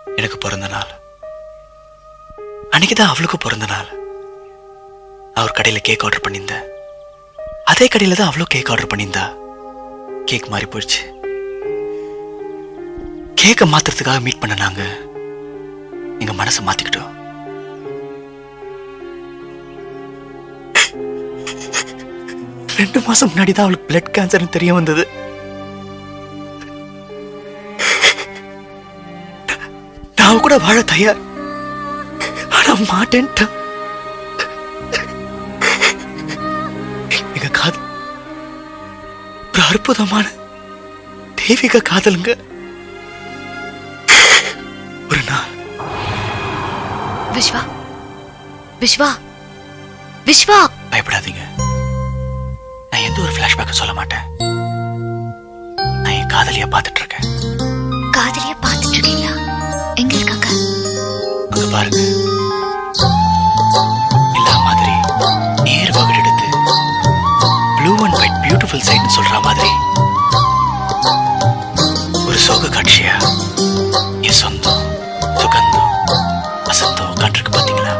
எனக்கு பிறந்த நாள். அன்னைக்குதான் அவளுக்கு பிறந்த நாள். அவர் கடையில கேக் ஆர்டர் பண்ணியிருந்த அதே கடையில தான் அவளும் கேக் ஆர்டர் பண்ணியிருந்தா. கேக் மாறி போயிடுச்சு. கேக்க மாத்துறதுக்காக மீட் பண்ண நாங்க எங்க மனசை மாத்திக்கிட்டோம். ரெண்டு மாசம் முன்னாடி தான் அவளுக்கு பிளட் கேன்சர் தெரிய வந்தது. நான் கூட வாழ தயார், ஆனா மாட்டேன்ட்டா. எங்க காதல் ஒரு அற்புதமான தெய்வீக காதலுங்க. ஒரு நாள் விஸ்வா விஸ்வா விஸ்வா பயப்படாதீங்க. நான் எந்த ஒரு பிளாஷ்பேக் சொல்ல மாட்டேன். நான் என் காதலிய பார்த்துட்டு இருக்கேன். காதலிய பார்த்துட்டு இருக்கீங்களா? எங்க இருக்காங்க? அங்க பாருங்க. எல்லா மாதிரி நேர் வகுடு எடுத்து ப்ளூ அண்ட் ஒயிட் பியூட்டிஃபுல் சைட்னு சொல்ற மாதிரி ஒரு சோக காட்சியா என் சொந்தம் சுகந்தம் வசந்தம் காட்டிருக்கு. பாத்தீங்களா?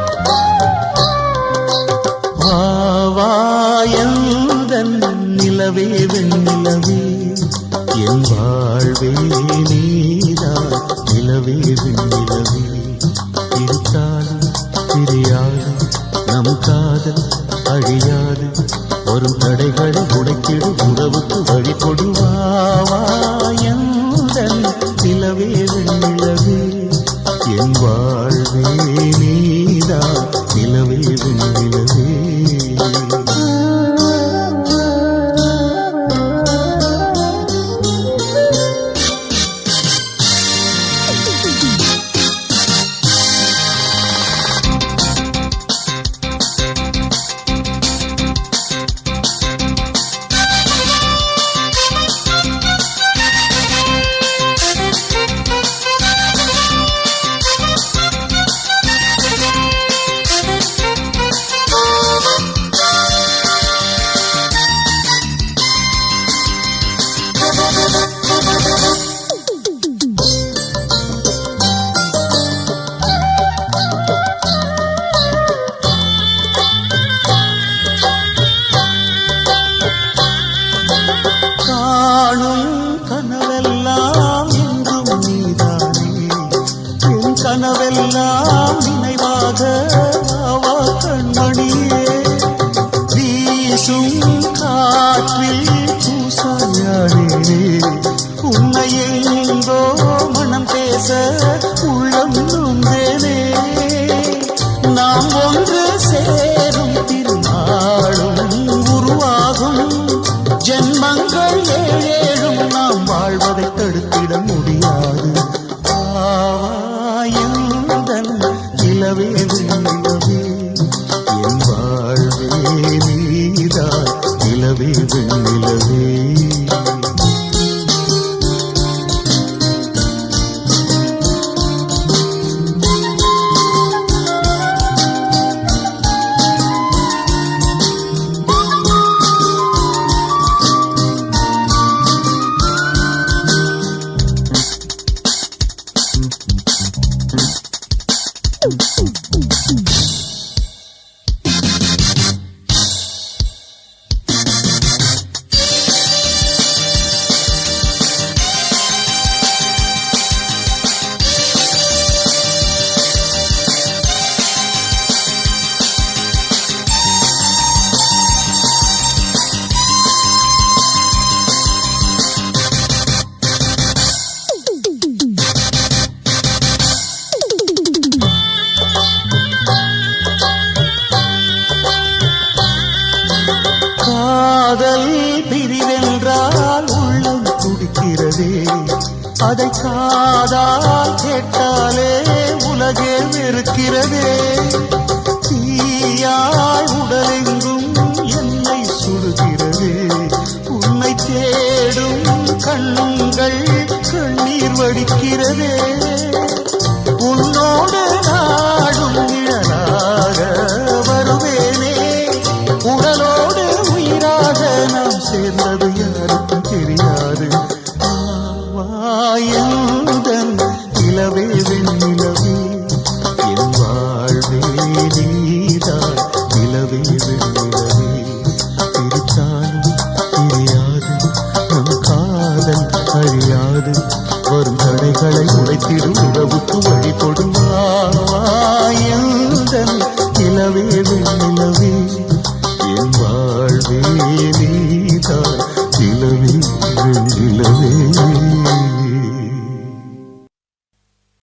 நிலவே வெண்ணிலவே என் வாழ்வே நீதான். நிலவே வெண்ணிலவே பிரித்தாலும் பிரியாது நம் காதல் அழியாது. வரும் தடைகளை உடைக்கிடும் உறவுக்கு வழி கொடுவாவா. நிலவே வெண்ணிலவே என் வாழ்வே நீதான். நிலவே வெண்ணிலவே கனவெல்லாம் நினைவாக அவா கண்மணியே. வீசும் காற்றில் பூசாயானே உன்னை எங்கோ மனம் பேச உள்ளம் நொந்தேனே. நாம் ஒன்று சேரும் திருநாளும் உருவாகும். ஜென்மங்கள் ஏழேழும் நாம் வாழ்வதை தடுத்திட முடியாது. நிலவே வெண்ணிலவே என் வாழ்வே நீதான். நிலவே வெண்ணிலவே காதல் பிரிவென்றால் உள்ளம் துடிக்கிறதே. அதை காதால் கேட்டாலே உலகே வெறுக்கிறதே. தீயாய் உடலெங்கும் என்னை சுடுகிறதே. உன்னை தேடும் கண்கள் கண்ணீர் வடிக்கிறதே. உன்னோடு நாடும் நிழலாக வருவேனே. உடலோடு உயிராக நாம் சேர்ந்தது யாருக்கும் தெரியாது. நிலவே வெண்ணிலவே என் வாழ்வே நீதான் நிலவே வெண்ணிலவே பிரித்தாலும் பிரியாது நம் காதல் அழியாது வரும் தடைகளை உடைத்திடும் உறவுக்கு வழி கொடுவாயந்தன் நிலவே வெண்ணிலவே என் வாழ்வே